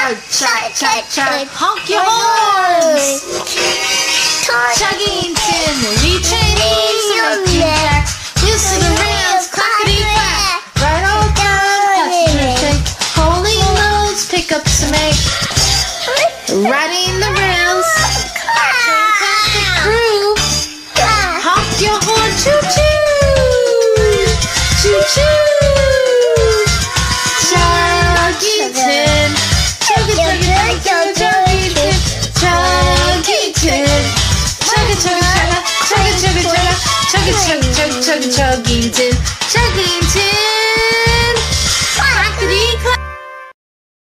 chug, chug, chug, chug. Honk your horns. Chuggington, retraining, Jack. Whistle the rails, clackety clack. Right on down, passenger shake. Holding loads, pick up some egg. Riding the rails, fantastic crew. Honk your horn, choo choo, choo choo. Chuggington, Chuggington, Chuggington, chugga chugga chugga, chugga chugga chugga, chugga chugga chugga chugga chugga.